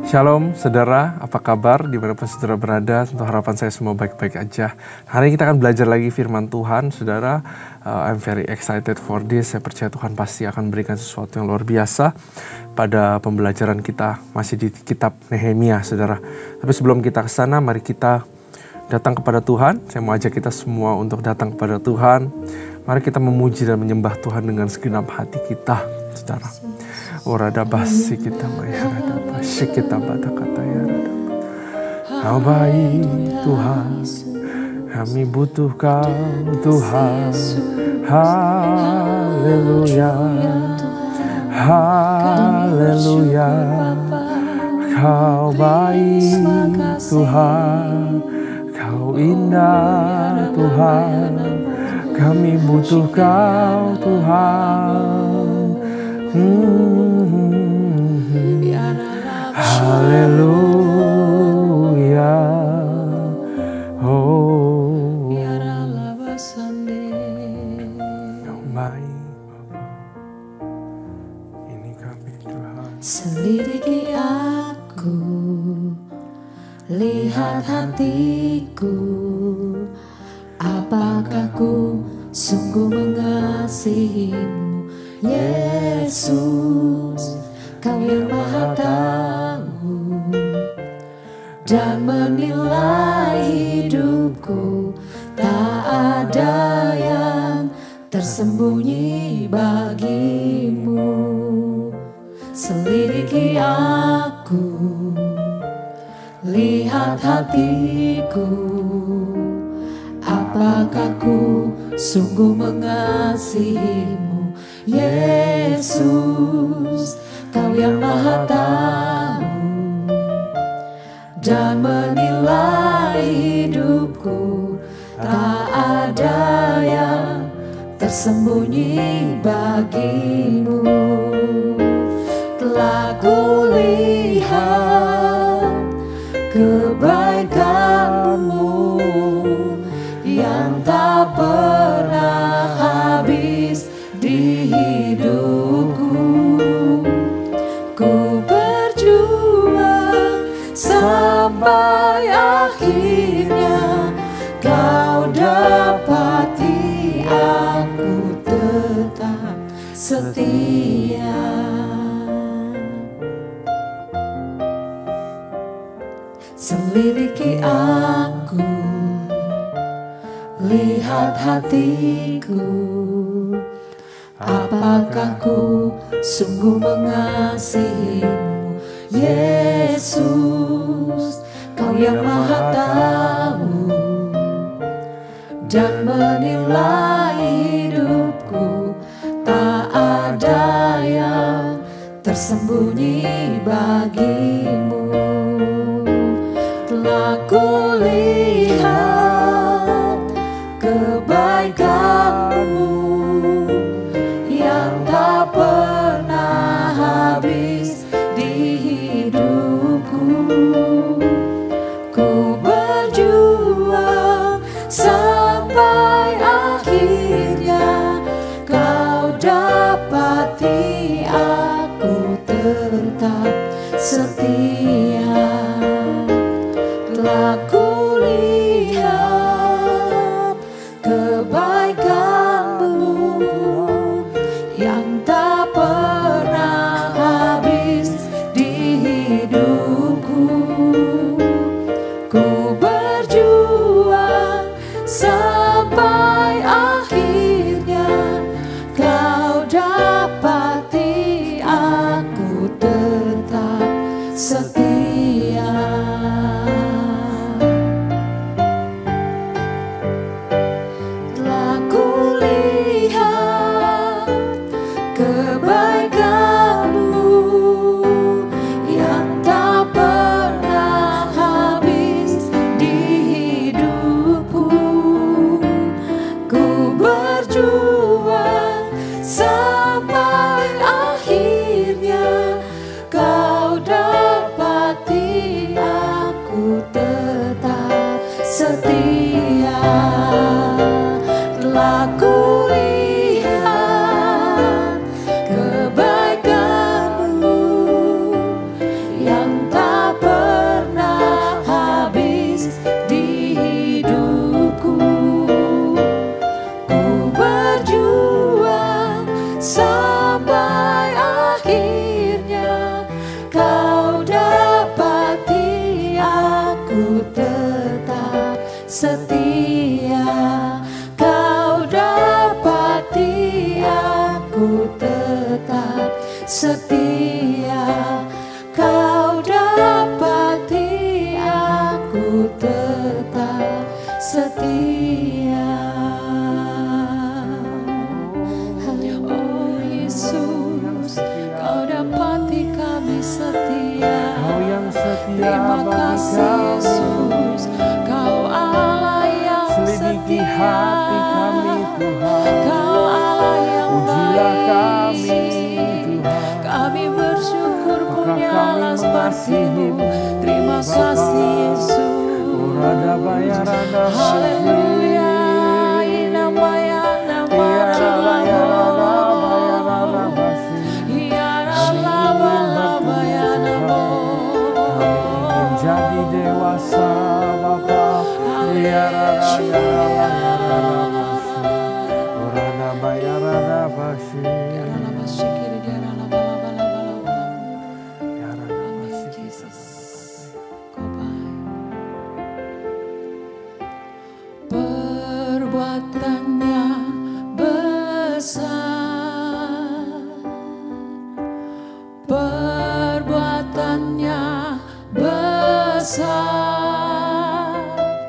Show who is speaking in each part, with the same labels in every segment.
Speaker 1: Shalom saudara, apa kabar? Dimanapun saudara berada, tentu harapan saya semua baik-baik aja. Hari ini kita akan belajar lagi firman Tuhan, saudara. I'm very excited for this. Saya percaya Tuhan pasti akan berikan sesuatu yang luar biasa pada pembelajaran kita masih di kitab Nehemia, saudara. Tapi sebelum kita ke sana, mari kita datang kepada Tuhan. Saya mau ajak kita semua untuk datang kepada Tuhan. Mari kita memuji dan menyembah Tuhan dengan segenap hati kita, saudara. Orada basi kita maya rada basi kita bata kata ya rada. Kau baik Tuhan, kami butuh Kau Tuhan. Haleluya, haleluya. Kau baik Tuhan, Kau indah Tuhan. Kami butuh Kau Tuhan. Haleluya. Oh, Kau baik Bapa. Ini kami Tuhan.
Speaker 2: Selidiki aku, lihat hatiku, apakah ku sungguh mengasihimu, Yesus. Kau yang Maha Tahu dan menilai hidupku, tak ada yang tersembunyi bagimu. Selidiki aku, lihat hatiku, apakah ku sungguh mengasihimu, Yesus. Kau yang Maha Tahu dan menilai hidupku, tak ada yang tersembunyi bagimu. Telah kulihat kebaikan-Mu yang tak pernah habis di hidupku. Ku berjuang sampai akhirnya Kau dapati aku tetap setia. Selidiki aku, lihat hatiku, apakah ku sungguh mengasihimu, Yesus. Kau yang Maha Tahu dan menilai hidupku, tak ada yang tersembunyi bagimu. Telah kulihat kebaikan-Mu yang tak pernah habis di hidupku. Ku berjuang sampai akhirnya Kau dapati aku tetap setia. Telah kulihat kebaikan-Mu yang tak pernah habis di hidupku. Ku berjuang sampai akhirnya Kau dapati aku tetap setia. Telah kulihat kebaikan-Mu yang tak pernah habis di hidupku. Ku berjuang sampai akhirnya Kau dapat setia.
Speaker 1: Kau yang setia
Speaker 2: Terima
Speaker 1: bagi
Speaker 2: kasih
Speaker 1: kami.
Speaker 2: Yesus, Kau Allah yang
Speaker 1: Selidiki
Speaker 2: setia.
Speaker 1: hati kami Tuhan.
Speaker 2: Kau Allah yang
Speaker 1: Ujilah kami
Speaker 2: baik.
Speaker 1: Tuhan.
Speaker 2: Kami bersyukur
Speaker 1: Maka
Speaker 2: punya
Speaker 1: kami
Speaker 2: Allah seperti-Mu.
Speaker 1: mengasihi-Mu,
Speaker 2: Terima
Speaker 1: Bapa.
Speaker 2: kasih Yesus.
Speaker 1: Orada bayarada
Speaker 2: Haleluya. Inamaya nama
Speaker 1: jadi dewasa Bapa. Orada bayarada basi.
Speaker 2: Perbuatannya besar, perbuatannya besar,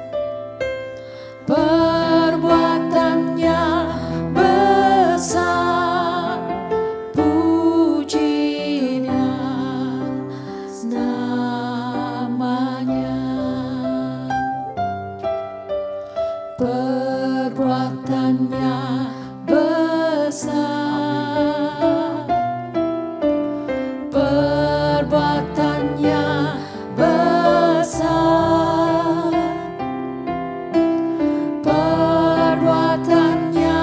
Speaker 2: perbuatannya besar, pujilah namanya. Perbuatannya besar, perbuatannya besar, perbuatannya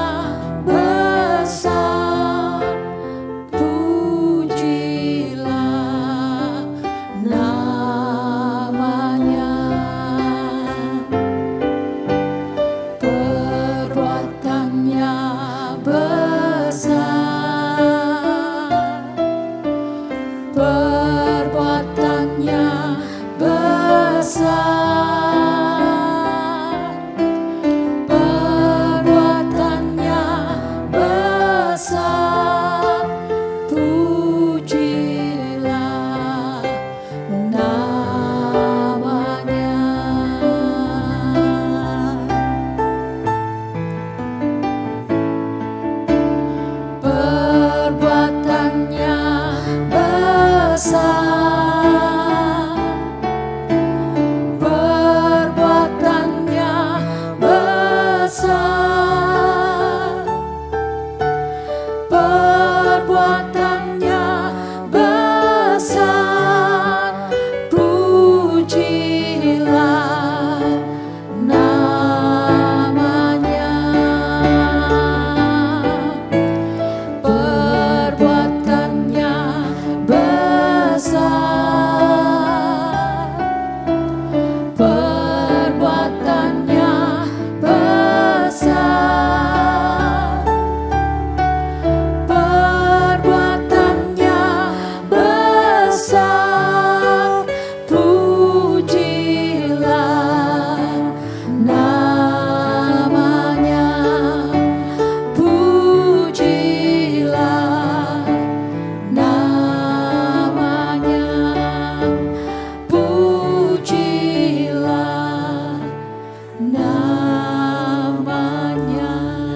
Speaker 2: besar, pujilah namanya. Perbuatannya besar, perbuatannya besar, perbuatannya besar, pujilah namanya. Perbuatannya besar, perbuatannya besar, perbuatannya besar, pujilah namanya. Perbuatannya besar, perbuatannya besar, perbuatannya besar, pujilah namanya, pujilah namanya, pujilah namanya.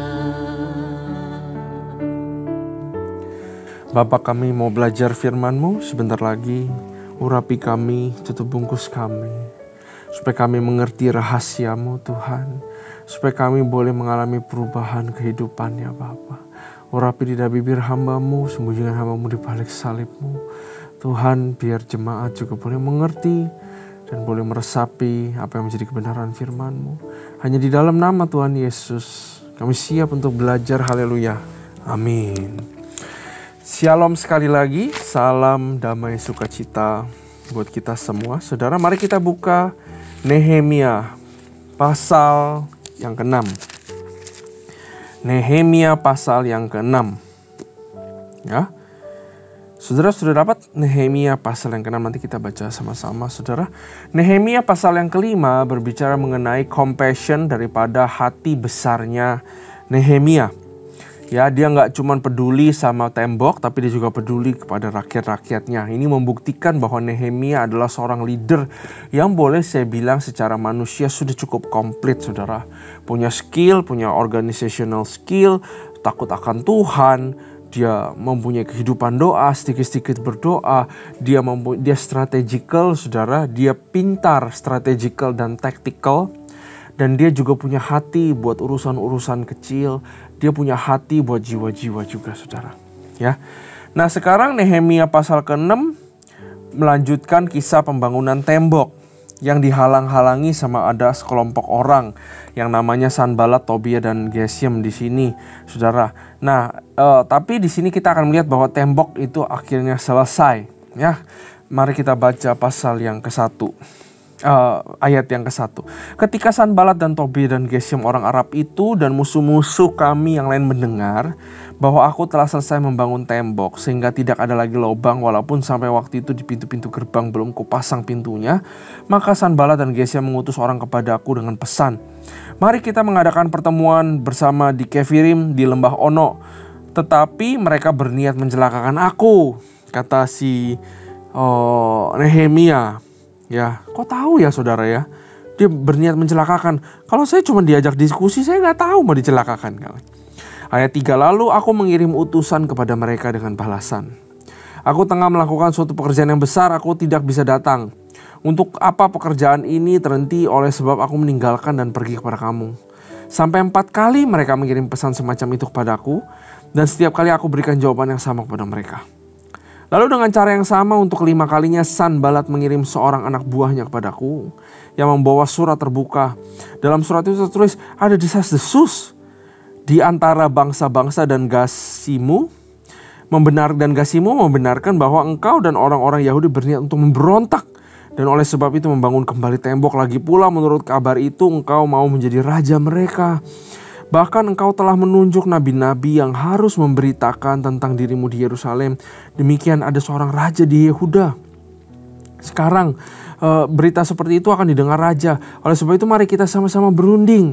Speaker 1: Bapa, kami mau belajar firman-Mu sebentar lagi. Urapi kami, tutup bungkus kami, supaya kami mengerti rahasia-Mu Tuhan, supaya kami boleh mengalami perubahan kehidupan ya Bapa. Urapi lidah bibir hamba-Mu, sembunyikan hamba-Mu di balik salib-Mu. Tuhan, biar jemaat juga boleh mengerti dan boleh meresapi apa yang menjadi kebenaran firman-Mu. Hanya di dalam nama Tuhan Yesus, kami siap untuk belajar. Haleluya. Amin. Shalom sekali lagi, salam damai sukacita buat kita semua. Saudara, mari kita buka Nehemia pasal yang ke-6. Nehemia pasal yang ke-6. Ya. Saudara sudah dapat Nehemia pasal yang ke-6, nanti kita baca sama-sama saudara. Nehemia pasal yang ke-5 berbicara mengenai compassion daripada hati besarnya Nehemia. Ya, dia nggak cuma peduli sama tembok, tapi dia juga peduli kepada rakyat-rakyatnya. Ini membuktikan bahwa Nehemia adalah seorang leader yang boleh saya bilang secara manusia sudah cukup komplit, saudara. Punya skill, punya organizational skill, takut akan Tuhan, dia mempunyai kehidupan doa, sedikit-sedikit berdoa, dia strategikal, saudara, dia pintar, strategikal dan tactical, dan dia juga punya hati buat urusan-urusan kecil, dia punya hati buat jiwa-jiwa juga, saudara. Ya. Nah, sekarang Nehemia pasal ke-6 melanjutkan kisah pembangunan tembok yang dihalang-halangi sama ada sekelompok orang yang namanya Sanballat, Tobia, dan Geshem di sini, saudara. Nah, tapi di sini kita akan melihat bahwa tembok itu akhirnya selesai. Ya, mari kita baca pasal yang ke-1, ayat yang ke-1. Ketika Sanballat dan Tobia dan Geshem orang Arab itu dan musuh-musuh kami yang lain mendengar bahwa aku telah selesai membangun tembok sehingga tidak ada lagi lubang walaupun sampai waktu itu di pintu-pintu gerbang belum kupasang pintunya, maka Sanballat dan Geshem mengutus orang kepadaku dengan pesan, mari kita mengadakan pertemuan bersama di Kefirim di lembah Ono. Tetapi mereka berniat mencelakakan aku, kata si Nehemia. Ya, kok tahu ya saudara ya? Dia berniat mencelakakan. Kalau saya cuma diajak diskusi, saya nggak tahu mau dicelakakan. Ayat 3, lalu aku mengirim utusan kepada mereka dengan balasan. Aku tengah melakukan suatu pekerjaan yang besar, aku tidak bisa datang. Untuk apa pekerjaan ini terhenti oleh sebab aku meninggalkan dan pergi kepada kamu. Sampai 4 kali mereka mengirim pesan semacam itu kepadaku, dan setiap kali aku berikan jawaban yang sama kepada mereka. Lalu dengan cara yang sama untuk 5 kalinya Sanballat mengirim seorang anak buahnya kepadaku yang membawa surat terbuka. Dalam surat itu tertulis ada desas-desus di antara bangsa-bangsa dan Gasimu membenarkan bahwa engkau dan orang-orang Yahudi berniat untuk memberontak dan oleh sebab itu membangun kembali tembok. Lagi pula menurut kabar itu engkau mau menjadi raja mereka. Bahkan engkau telah menunjuk nabi-nabi yang harus memberitakan tentang dirimu di Yerusalem. Demikian ada seorang raja di Yehuda. Sekarang berita seperti itu akan didengar raja. Oleh sebab itu mari kita sama-sama berunding.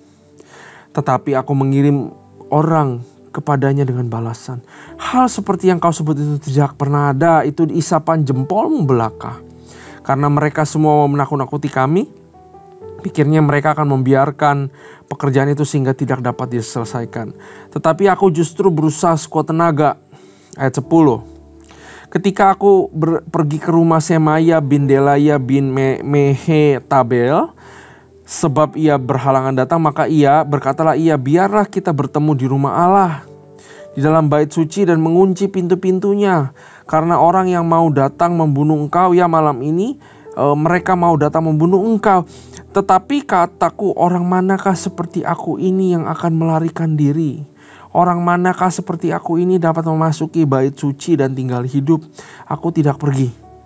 Speaker 1: Tetapi aku mengirim orang kepadanya dengan balasan. Hal seperti yang kau sebut itu tidak pernah ada. Itu isapan jempolmu belaka. Karena mereka semua menakut-nakuti kami. Pikirnya mereka akan membiarkan pekerjaan itu sehingga tidak dapat diselesaikan. Tetapi aku justru berusaha sekuat tenaga. Ayat 10. Ketika aku pergi ke rumah Semaya bin Delaya bin Mehetabel, sebab ia berhalangan datang, maka berkatalah ia, biarlah kita bertemu di rumah Allah, di dalam bait suci dan mengunci pintu-pintunya. Karena orang yang mau datang membunuh engkau ya malam ini, mereka mau datang membunuh engkau. Tetapi kataku, orang manakah seperti aku ini yang akan melarikan diri? Orang manakah seperti aku ini dapat memasuki bait suci dan tinggal hidup? Aku tidak pergi.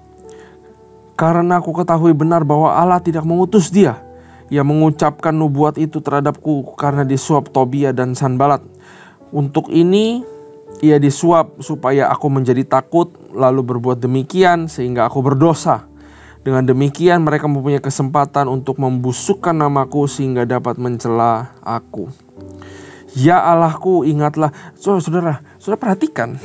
Speaker 1: Karena aku ketahui benar bahwa Allah tidak mengutus dia. Ia mengucapkan nubuat itu terhadapku karena disuap Tobia dan Sanballat. Untuk ini ia disuap supaya aku menjadi takut lalu berbuat demikian sehingga aku berdosa. Dengan demikian mereka mempunyai kesempatan untuk membusukkan namaku sehingga dapat mencela aku. Ya Allahku, ingatlah. Saudara perhatikan.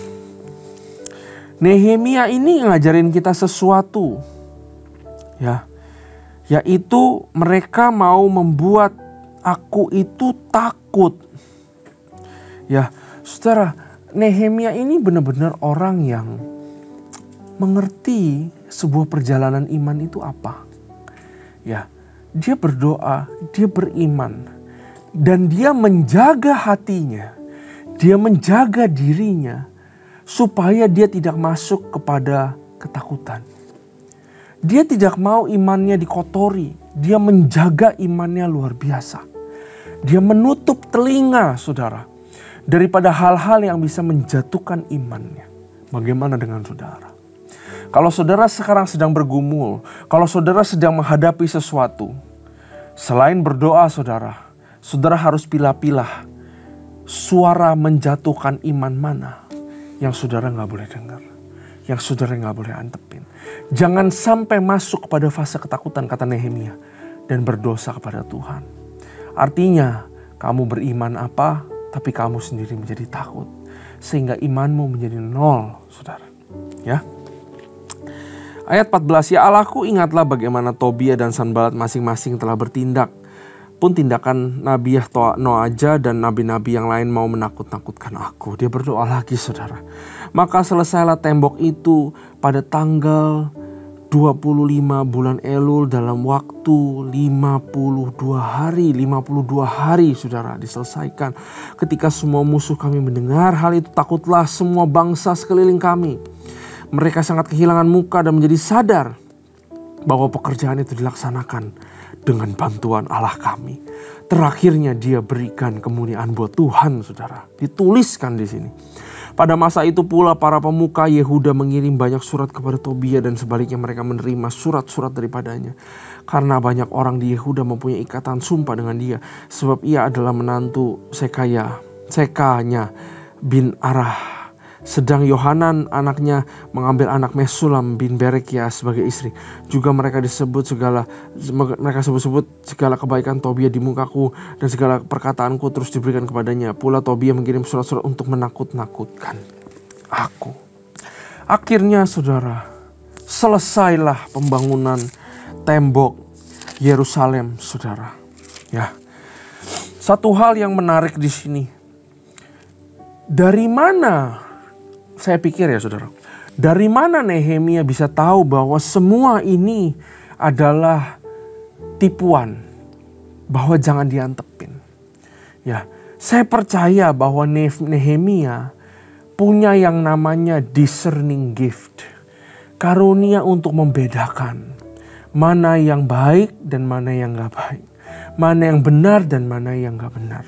Speaker 1: Nehemia ini ngajarin kita sesuatu. Ya. Yaitu mereka mau membuat aku itu takut. Ya, saudara, Nehemia ini benar-benar orang yang mengerti sebuah perjalanan iman itu apa. Ya, dia berdoa, dia beriman, dan dia menjaga hatinya, dia menjaga dirinya supaya dia tidak masuk kepada ketakutan. Dia tidak mau imannya dikotori. Dia menjaga imannya luar biasa. Dia menutup telinga, saudara, daripada hal-hal yang bisa menjatuhkan imannya. Bagaimana dengan saudara? Kalau saudara sekarang sedang bergumul, kalau saudara sedang menghadapi sesuatu, selain berdoa saudara harus pilah-pilah suara menjatuhkan iman mana yang saudara gak boleh dengar, yang saudara gak boleh antepin. Jangan sampai masuk kepada fase ketakutan, kata Nehemia, dan berdosa kepada Tuhan. Artinya kamu beriman apa, tapi kamu sendiri menjadi takut, sehingga imanmu menjadi nol, saudara. Ya. Ayat 14, ya Allahku, ingatlah bagaimana Tobia dan Sanballat masing-masing telah bertindak. pun tindakan Nabi Noaja dan nabi-nabi yang lain mau menakut-nakutkan aku. Dia berdoa lagi saudara. Maka selesailah tembok itu pada tanggal 25 bulan Elul dalam waktu 52 hari saudara diselesaikan. Ketika semua musuh kami mendengar hal itu, takutlah semua bangsa sekeliling kami. Mereka sangat kehilangan muka dan menjadi sadar bahwa pekerjaan itu dilaksanakan dengan bantuan Allah kami. Terakhirnya dia berikan kemuliaan buat Tuhan saudara. Dituliskan di sini. Pada masa itu pula para pemuka Yehuda mengirim banyak surat kepada Tobia dan sebaliknya mereka menerima surat-surat daripadanya. Karena banyak orang di Yehuda mempunyai ikatan sumpah dengan dia. Sebab ia adalah menantu Sekanya bin Arah. Sedang Yohanan anaknya mengambil anak Mesulam bin Berekia sebagai istri. Juga mereka sebut segala kebaikan Tobia di mukaku dan segala perkataanku terus diberikan kepadanya. Pula Tobia mengirim surat-surat untuk menakut-nakutkan aku. Akhirnya saudara, selesailah pembangunan tembok Yerusalem saudara. Ya. Satu hal yang menarik di sini. Dari mana? Saya pikir ya saudara, dari mana Nehemia bisa tahu bahwa semua ini adalah tipuan, bahwa jangan diantepin. Ya, saya percaya bahwa Nehemia punya yang namanya discerning gift, karunia untuk membedakan mana yang baik dan mana yang gak baik, mana yang benar dan mana yang gak benar.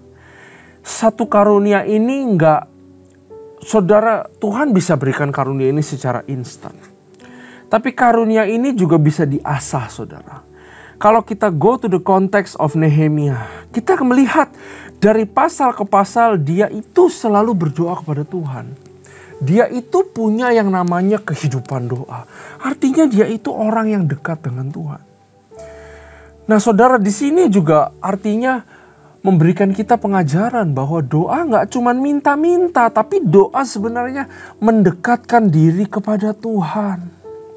Speaker 1: Satu karunia ini saudara, Tuhan bisa berikan karunia ini secara instan. Tapi karunia ini juga bisa diasah saudara. Kalau kita go to the context of Nehemia, kita akan melihat dari pasal ke pasal dia itu selalu berdoa kepada Tuhan. Dia itu punya yang namanya kehidupan doa. Artinya dia itu orang yang dekat dengan Tuhan. Nah saudara, di sini juga artinya memberikan kita pengajaran bahwa doa gak cuma minta-minta, tapi doa sebenarnya mendekatkan diri kepada Tuhan.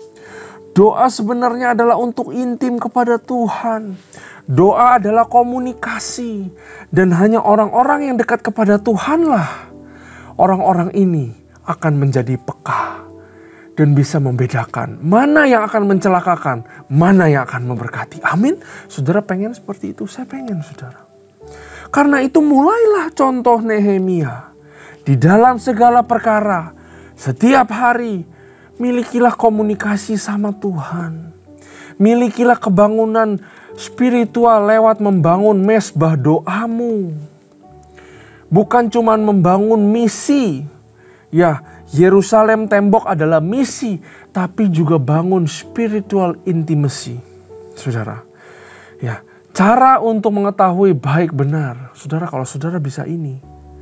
Speaker 1: Doa sebenarnya adalah untuk intim kepada Tuhan. Doa adalah komunikasi. Dan hanya orang-orang yang dekat kepada Tuhanlah, orang-orang ini akan menjadi peka dan bisa membedakan mana yang akan mencelakakan, mana yang akan memberkati. Amin. Saudara pengen seperti itu? Saya pengen saudara. Karena itu mulailah contoh Nehemia. Di dalam segala perkara, setiap hari, milikilah komunikasi sama Tuhan. Milikilah kebangunan spiritual lewat membangun mesbah doamu. Bukan cuma membangun misi. Ya, Yerusalem tembok adalah misi, tapi juga bangun spiritual intimacy. Saudara, ya. Cara untuk mengetahui baik benar. Saudara, kalau saudara bisa ini.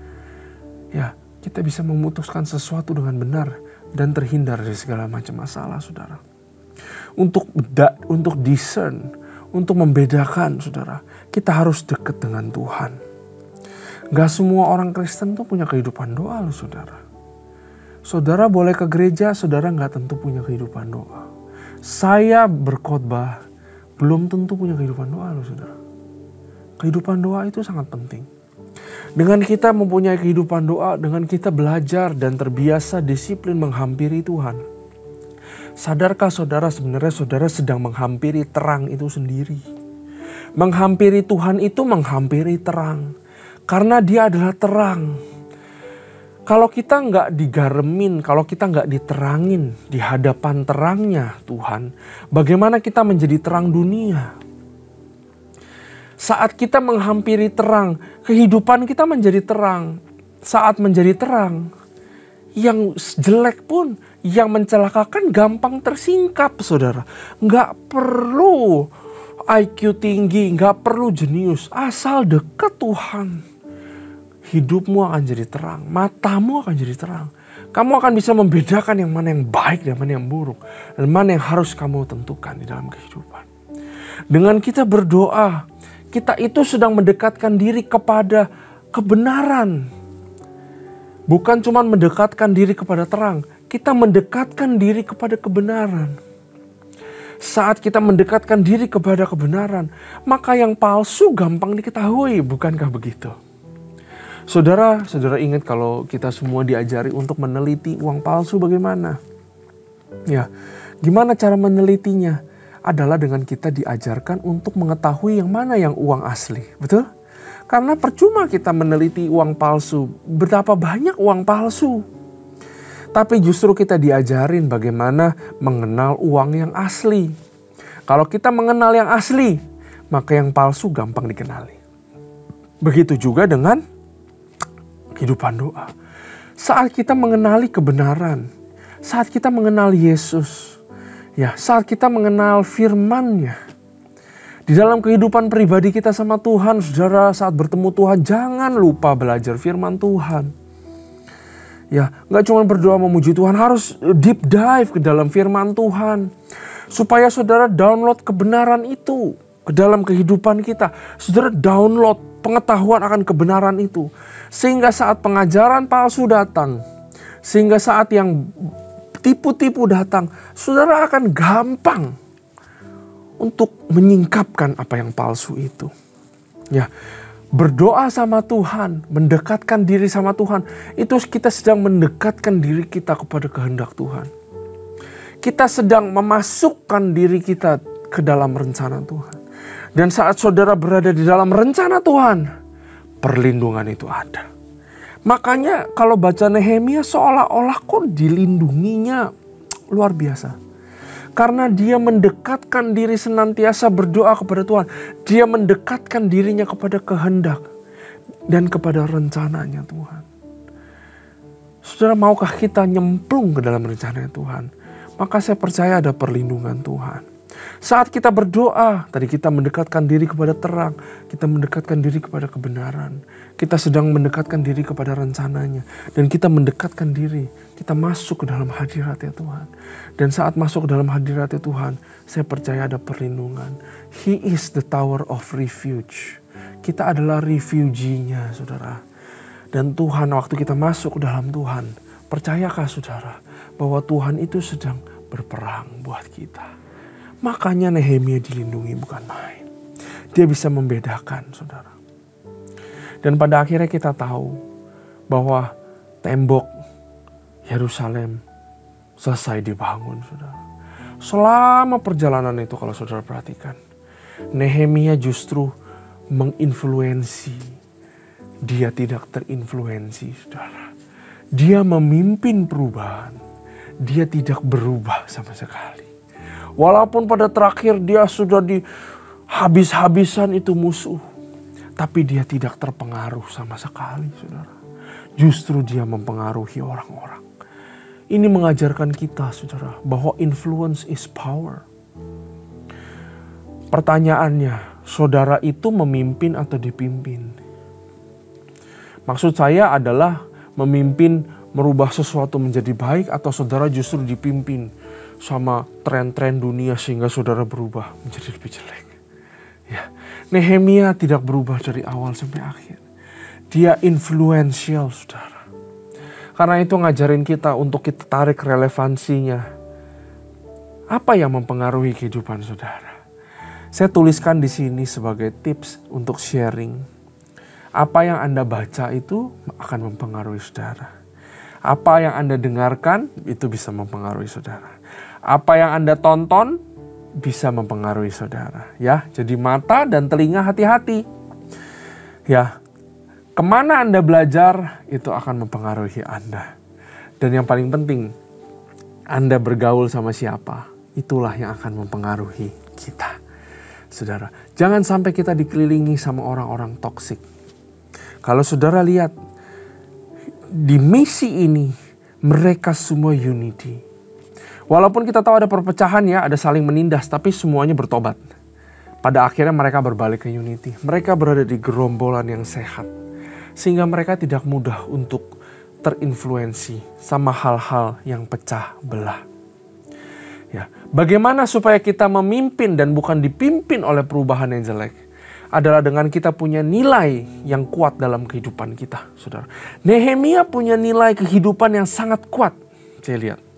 Speaker 1: Ya, kita bisa memutuskan sesuatu dengan benar. Dan terhindar dari segala macam masalah saudara. Untuk discern. Untuk membedakan saudara. Kita harus dekat dengan Tuhan. Gak semua orang Kristen tuh punya kehidupan doa loh saudara. Saudara boleh ke gereja, saudara gak tentu punya kehidupan doa. Saya berkhotbah. Belum tentu punya kehidupan doa loh saudara. Kehidupan doa itu sangat penting. Dengan kita mempunyai kehidupan doa, dengan kita belajar dan terbiasa disiplin menghampiri Tuhan. Sadarkah saudara sebenarnya saudara sedang menghampiri terang itu sendiri. Menghampiri Tuhan itu menghampiri terang. Karena dia adalah terang. Kalau kita nggak digaremin, kalau kita nggak diterangin di hadapan terangnya Tuhan, bagaimana kita menjadi terang dunia? Saat kita menghampiri terang, kehidupan kita menjadi terang. Saat menjadi terang, yang jelek pun, yang mencelakakan gampang tersingkap saudara. Nggak perlu IQ tinggi, nggak perlu jenius, asal dekat Tuhan. Hidupmu akan jadi terang, matamu akan jadi terang. Kamu akan bisa membedakan yang mana yang baik dan mana yang buruk. Dan mana yang harus kamu tentukan di dalam kehidupan. Dengan kita berdoa, kita itu sedang mendekatkan diri kepada kebenaran. Bukan cuma mendekatkan diri kepada terang, kita mendekatkan diri kepada kebenaran. saat kita mendekatkan diri kepada kebenaran, maka yang palsu gampang diketahui, bukankah begitu? Saudara ingat kalau kita semua diajari untuk meneliti uang palsu bagaimana? Ya, gimana cara menelitinya? Adalah dengan kita diajarkan untuk mengetahui yang mana yang uang asli, betul? Karena percuma kita meneliti uang palsu, betapa banyak uang palsu. Tapi justru kita diajarin bagaimana mengenal uang yang asli. Kalau kita mengenal yang asli, maka yang palsu gampang dikenali. Begitu juga dengan kehidupan doa. Saat kita mengenali kebenaran, saat kita mengenal Yesus, ya, saat kita mengenal firman-Nya, di dalam kehidupan pribadi kita sama Tuhan, saudara, saat bertemu Tuhan, jangan lupa belajar firman Tuhan. Ya, gak cuma berdoa memuji Tuhan, harus deep dive ke dalam firman Tuhan. Supaya saudara download kebenaran itu ke dalam kehidupan kita. Saudara download pengetahuan akan kebenaran itu. Sehingga saat pengajaran palsu datang, sehingga saat yang tipu-tipu datang, saudara akan gampang untuk menyingkapkan apa yang palsu itu. Ya, berdoa sama Tuhan, mendekatkan diri sama Tuhan, itu kita sedang mendekatkan diri kita kepada kehendak Tuhan. Kita sedang memasukkan diri kita ke dalam rencana Tuhan. Dan saat saudara berada di dalam rencana Tuhan, perlindungan itu ada. Makanya kalau baca Nehemia seolah-olah kok dilindunginya luar biasa. Karena dia mendekatkan diri senantiasa berdoa kepada Tuhan. Dia mendekatkan dirinya kepada kehendak dan kepada rencananya Tuhan. Saudara, maukah kita nyemplung ke dalam rencananya Tuhan? Maka saya percaya ada perlindungan Tuhan. Saat kita berdoa, tadi kita mendekatkan diri kepada terang, kita mendekatkan diri kepada kebenaran, kita sedang mendekatkan diri kepada rencananya, dan kita mendekatkan diri, kita masuk ke dalam hadirat-Nya Tuhan. Dan saat masuk ke dalam hadirat-Nya Tuhan, saya percaya ada perlindungan. He is the tower of refuge. Kita adalah refugee-nya, saudara. Dan Tuhan, waktu kita masuk ke dalam Tuhan, percayakah saudara bahwa Tuhan itu sedang berperang buat kita. Makanya Nehemia dilindungi bukan main. Dia bisa membedakan, saudara. Dan pada akhirnya kita tahu bahwa tembok Yerusalem selesai dibangun, saudara. Selama perjalanan itu kalau saudara perhatikan, Nehemia justru menginfluensi. Dia tidak terinfluensi, saudara. Dia memimpin perubahan. Dia tidak berubah sama sekali. Walaupun pada terakhir dia sudah habis-habisan itu musuh. Tapi dia tidak terpengaruh sama sekali, saudara. Justru dia mempengaruhi orang-orang. Ini mengajarkan kita, saudara, bahwa influence is power. Pertanyaannya, saudara itu memimpin atau dipimpin? Maksud saya adalah memimpin merubah sesuatu menjadi baik, atau saudara justru dipimpin sama tren-tren dunia sehingga saudara berubah menjadi lebih jelek. Ya, Nehemia tidak berubah dari awal sampai akhir. Dia influential, saudara. Karena itu ngajarin kita untuk kita tarik relevansinya. Apa yang mempengaruhi kehidupan saudara? Saya tuliskan di sini sebagai tips untuk sharing. Apa yang Anda baca itu akan mempengaruhi saudara. Apa yang Anda dengarkan itu bisa mempengaruhi saudara. Apa yang Anda tonton bisa mempengaruhi saudara. Ya, jadi mata dan telinga hati-hati. Ya, kemana Anda belajar itu akan mempengaruhi Anda. Dan yang paling penting, Anda bergaul sama siapa, itulah yang akan mempengaruhi kita. Saudara, jangan sampai kita dikelilingi sama orang-orang toksik. Kalau saudara lihat, di misi ini mereka semua unity. Walaupun kita tahu ada perpecahan ya, ada saling menindas, tapi semuanya bertobat. Pada akhirnya mereka berbalik ke unity. Mereka berada di gerombolan yang sehat. Sehingga mereka tidak mudah untuk terinfluensi sama hal-hal yang pecah belah. Ya, bagaimana supaya kita memimpin dan bukan dipimpin oleh perubahan yang jelek? Adalah dengan kita punya nilai yang kuat dalam kehidupan kita, saudara. Nehemia punya nilai kehidupan yang sangat kuat, saya lihat.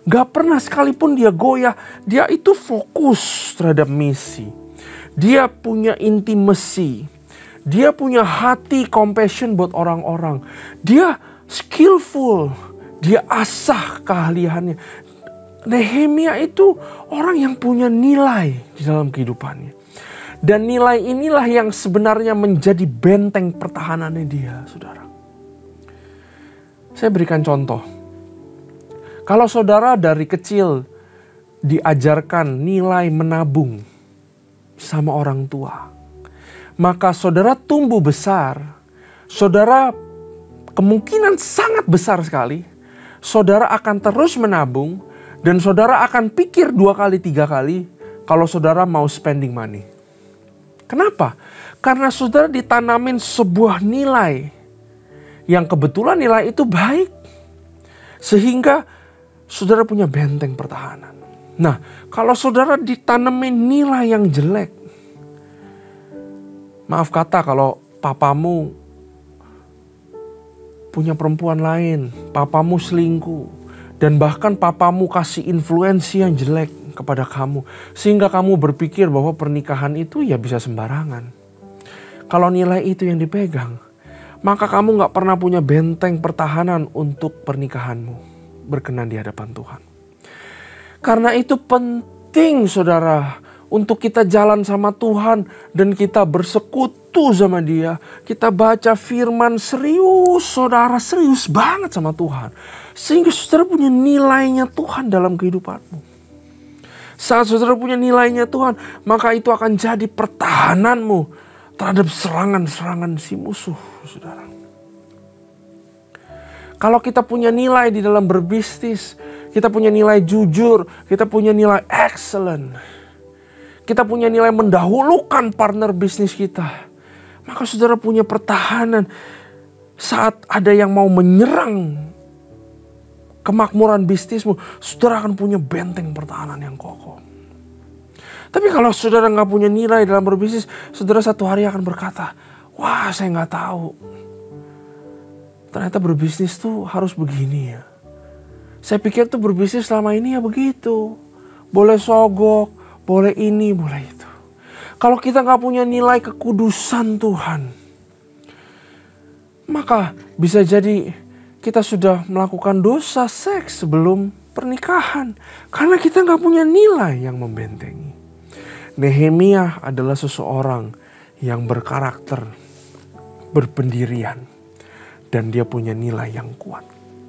Speaker 1: Gak pernah sekalipun dia goyah. Dia itu fokus terhadap misi. Dia punya intimacy. Dia punya hati compassion buat orang-orang. Dia skillful. Dia asah keahliannya. Nehemia itu orang yang punya nilai di dalam kehidupannya. Dan nilai inilah yang sebenarnya menjadi benteng pertahanannya dia, saudara. Saya berikan contoh. Kalau saudara dari kecil diajarkan nilai menabung sama orang tua, maka saudara tumbuh besar, saudara kemungkinan sangat besar sekali, saudara akan terus menabung dan saudara akan pikir 2 kali 3 kali kalau saudara mau spending money. Kenapa? Karena saudara ditanamin sebuah nilai yang kebetulan nilai itu baik. Sehingga saudara punya benteng pertahanan. Nah, kalau saudara ditanamin nilai yang jelek, maaf kata kalau papamu punya perempuan lain, papamu selingkuh, dan bahkan papamu kasih influensi yang jelek kepada kamu, sehingga kamu berpikir bahwa pernikahan itu ya bisa sembarangan. Kalau nilai itu yang dipegang, maka kamu gak pernah punya benteng pertahanan untuk pernikahanmu berkenan di hadapan Tuhan. Karena itu penting, saudara, untuk kita jalan sama Tuhan dan kita bersekutu sama Dia. Kita baca firman serius, saudara, serius banget sama Tuhan. Sehingga saudara punya nilainya Tuhan dalam kehidupanmu. Saat saudara punya nilainya Tuhan, maka itu akan jadi pertahananmu terhadap serangan-serangan si musuh, saudara. Kalau kita punya nilai di dalam berbisnis, kita punya nilai jujur, kita punya nilai excellent, kita punya nilai mendahulukan partner bisnis kita, maka saudara punya pertahanan saat ada yang mau menyerang kemakmuran bisnismu, saudara akan punya benteng pertahanan yang kokoh. Tapi kalau saudara nggak punya nilai dalam berbisnis, saudara satu hari akan berkata, wah saya nggak tahu. Ternyata berbisnis tuh harus begini ya. Saya pikir tuh berbisnis selama ini ya begitu. Boleh sogok, boleh ini, boleh itu. Kalau kita nggak punya nilai kekudusan Tuhan, maka bisa jadi kita sudah melakukan dosa seks sebelum pernikahan. Karena kita nggak punya nilai yang membentengi. Nehemia adalah seseorang yang berkarakter, berpendirian, dan dia punya nilai yang kuat.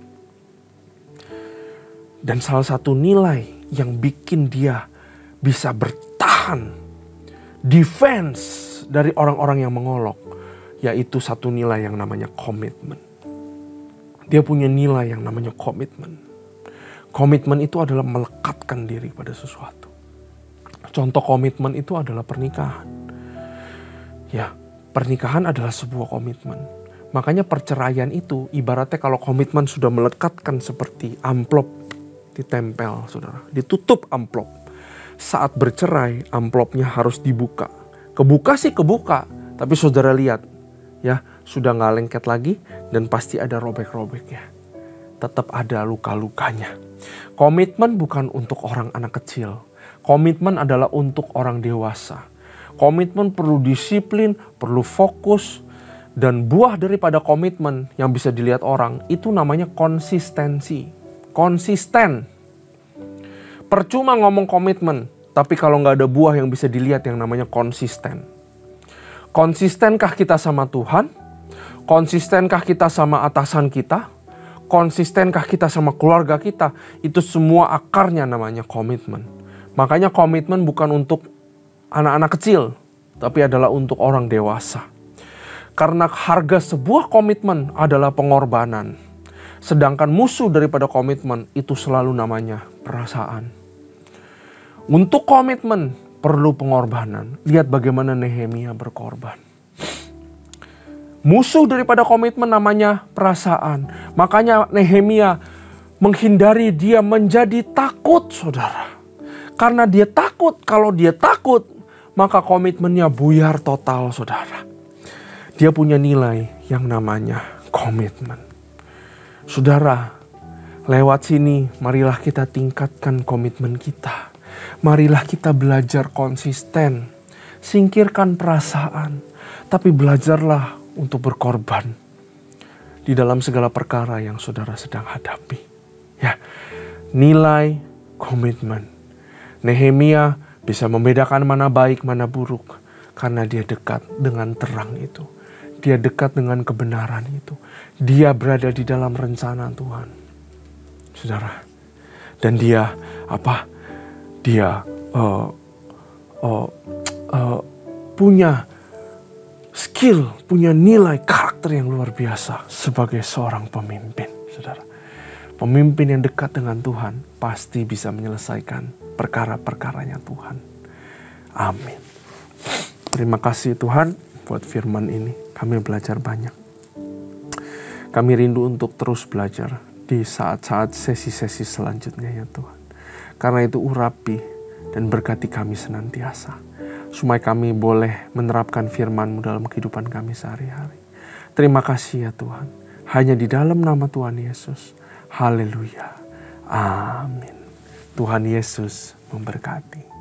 Speaker 1: Dan salah satu nilai yang bikin dia bisa bertahan, defense dari orang-orang yang mengolok, yaitu satu nilai yang namanya komitmen. Dia punya nilai yang namanya komitmen. Komitmen itu adalah melekatkan diri pada sesuatu. Contoh komitmen itu adalah pernikahan. Ya, pernikahan adalah sebuah komitmen. Makanya perceraian itu ibaratnya kalau komitmen sudah melekatkan seperti amplop ditempel, saudara. Ditutup amplop. Saat bercerai, amplopnya harus dibuka. Kebuka sih kebuka, tapi saudara lihat, ya sudah nggak lengket lagi dan pasti ada robek-robeknya. Tetap ada luka-lukanya. Komitmen bukan untuk orang anak kecil. Komitmen adalah untuk orang dewasa. Komitmen perlu disiplin, perlu fokus. Dan buah daripada komitmen yang bisa dilihat orang itu namanya konsistensi. Konsisten. Percuma ngomong komitmen, tapi kalau nggak ada buah yang bisa dilihat yang namanya konsisten. Konsistenkah kita sama Tuhan? Konsistenkah kita sama atasan kita? Konsistenkah kita sama keluarga kita? Itu semua akarnya namanya komitmen. Makanya komitmen bukan untuk anak-anak kecil, tapi adalah untuk orang dewasa. Karena harga sebuah komitmen adalah pengorbanan. Sedangkan musuh daripada komitmen itu selalu namanya perasaan. Untuk komitmen perlu pengorbanan. Lihat bagaimana Nehemia berkorban. Musuh daripada komitmen namanya perasaan. Makanya Nehemia menghindari dia menjadi takut, saudara. Karena dia takut, kalau dia takut, maka komitmennya buyar total, saudara. Dia punya nilai yang namanya komitmen. Saudara, Lewat sini, marilah kita tingkatkan komitmen kita. Marilah kita belajar konsisten. Singkirkan perasaan, tapi belajarlah untuk berkorban di dalam segala perkara yang saudara sedang hadapi. Ya, nilai komitmen. Nehemia bisa membedakan mana baik, mana buruk, karena dia dekat dengan terang itu. Dia dekat dengan kebenaran itu. Dia berada di dalam rencana Tuhan. Saudara, dan dia punya skill, punya nilai karakter yang luar biasa sebagai seorang pemimpin, saudara. Pemimpin yang dekat dengan Tuhan pasti bisa menyelesaikan perkara-perkaranya Tuhan. Amin. Terima kasih Tuhan buat firman ini. Kami belajar banyak. Kami rindu untuk terus belajar di saat-saat sesi-sesi selanjutnya ya Tuhan. Karena itu urapi dan berkati kami senantiasa. Supaya kami boleh menerapkan firman-Mu dalam kehidupan kami sehari-hari. Terima kasih ya Tuhan. Hanya di dalam nama Tuhan Yesus. Haleluya. Amin. Tuhan Yesus memberkati.